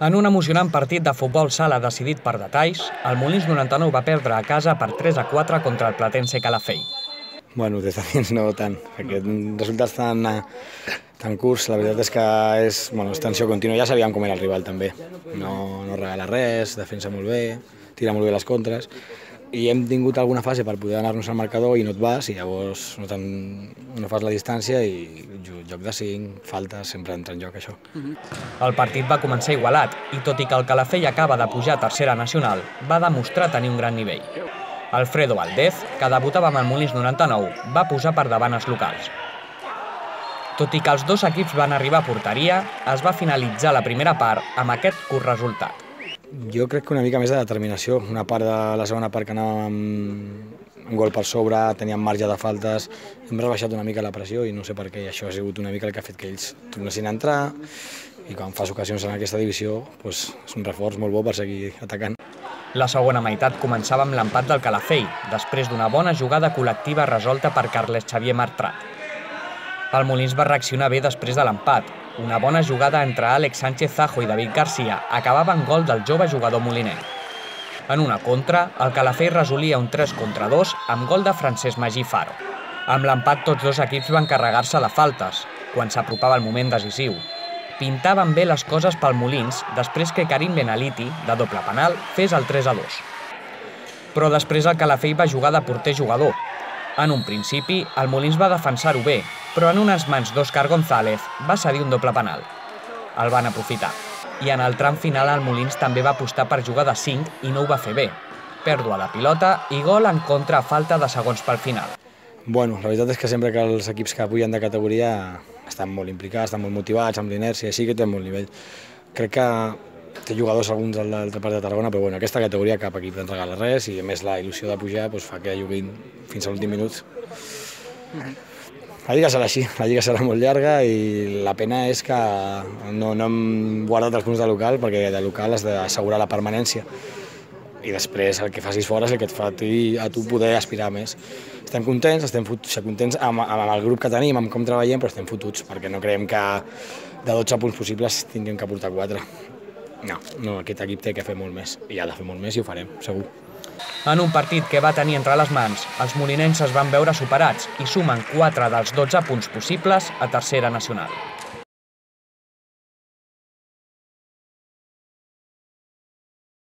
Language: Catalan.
En un emocionant partit de futbol sala decidit per detalls, el Molins 99 va perdre a casa per 3-4 contra el Platense Calafell. Bueno, des de dins no tant, perquè resultats tan curts, la veritat és que és tensió contínua. Ja sabíem com era el rival també, no regala res, defensa molt bé, tira molt bé les contres, i hem tingut alguna fase per poder anar-nos al marcador i no et vas, i llavors no fas la distància i joc de 5, faltes, sempre entra en joc això. El partit va començar igualat i tot i que el Calafell acaba de pujar a tercera nacional, va demostrar tenir un gran nivell. Alfredo Valdez, que debutava amb el Molins 99, va posar per davant els locals. Tot i que els dos equips van arribar a porteria, es va finalitzar la primera part amb aquest curt resultat. Jo crec que una mica més de determinació. Una part de la segona part que anàvem amb gol per sobre, teníem marge de faltes, hem rebaixat una mica la pressió i no sé per què, i això ha sigut una mica el que ha fet que ells tornessin a entrar, i quan fas ocasions en aquesta divisió és un reforç molt bo per seguir atacant. La segona meitat començava amb l'empat del Calafell, després d'una bona jugada col·lectiva resolta per Carles Xavier Martrat. El Molins va reaccionar bé després de l'empat. Una bona jugada entre Àlex Sánchez Zajo i David Garcia acabava en gol del jove jugador molinenc. En una contra, el Calafell resolia un 3-2 amb gol de Francesc Magí Faro. Amb l'empat tots dos equips van carregar-se de faltes, quan s'apropava el moment decisiu. Pintaven bé les coses pel Molins després que Karim Benaliti, de doble penal, fes el 3-2. Però després el Calafell va jugar de porter-jugador. En un principi, el Molins va defensar-ho bé, però en unes mans d'Òscar González va cedir un doble penal. El van aprofitar. I en el tram final el Molins també va apostar per jugar de 5 i no ho va fer bé. Pèrdua de pilota i gol en contra a falta de segons pel final. Bueno, la veritat és que sempre que els equips que pugen de categoria estan molt implicats, estan molt motivats amb l'inèrcia, així que té molt nivell. Crec que té jugadors alguns de l'altra part de Tarragona, però bueno, aquesta categoria cap equip no regala res i a més la il·lusió de pujar fa que juguin fins a l'últim minut. La Lliga serà així, la Lliga serà molt llarga i la pena és que no hem guardat els punts de local perquè de local has d'assegurar la permanència i després el que facis fora és el que et fa a tu poder aspirar més. Estem contents amb el grup que tenim, amb com treballem, però estem fotuts perquè no creiem que de 12 punts possibles tinguem que portar 4. No, aquest equip té que fer molt més i ha de fer molt més i ho farem, segur. En un partit que va tenir entre les mans, els molinencs es van veure superats i sumen 4 dels 12 punts possibles a tercera nacional.